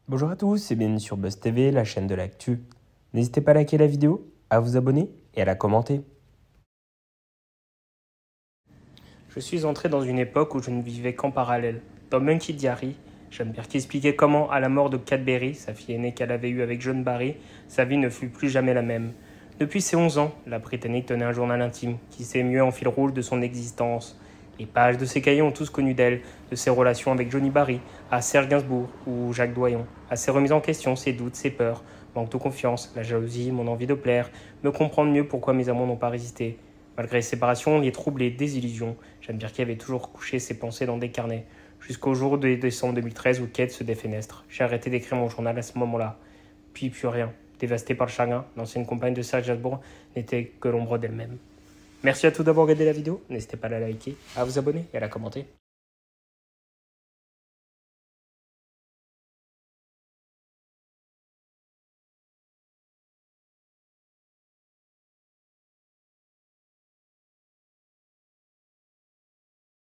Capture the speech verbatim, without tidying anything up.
Bonjour à tous et bienvenue sur Buzz T V, la chaîne de l'actu. N'hésitez pas à liker la vidéo, à vous abonner et à la commenter. Je suis entré dans une époque où je ne vivais qu'en parallèle. Dans Monkey Diary, Jean-Pierre qui expliquait comment, à la mort de Cadbury, sa fille aînée qu'elle avait eue avec John Barry, sa vie ne fut plus jamais la même. Depuis ses onze ans, la Britannique tenait un journal intime qui s'est mué en fil rouge de son existence. Les pages de ses cahiers ont tous connu d'elle, de ses relations avec Johnny Barry, à Serge Gainsbourg ou Jacques Doyon, à ses remises en question, ses doutes, ses peurs, manque de confiance, la jalousie, mon envie de plaire, me comprendre mieux pourquoi mes amours n'ont pas résisté. Malgré les séparations, les troubles et les désillusions, Jeanne Birkin avait toujours couché ses pensées dans des carnets, jusqu'au jour de décembre deux mille treize où Kate se défenestre. J'ai arrêté d'écrire mon journal à ce moment-là. Puis plus rien. Dévastée par le chagrin, l'ancienne compagne de Serge Gainsbourg n'était que l'ombre d'elle-même. Merci à tous d'avoir regardé la vidéo, n'hésitez pas à la liker, à vous abonner et à la commenter.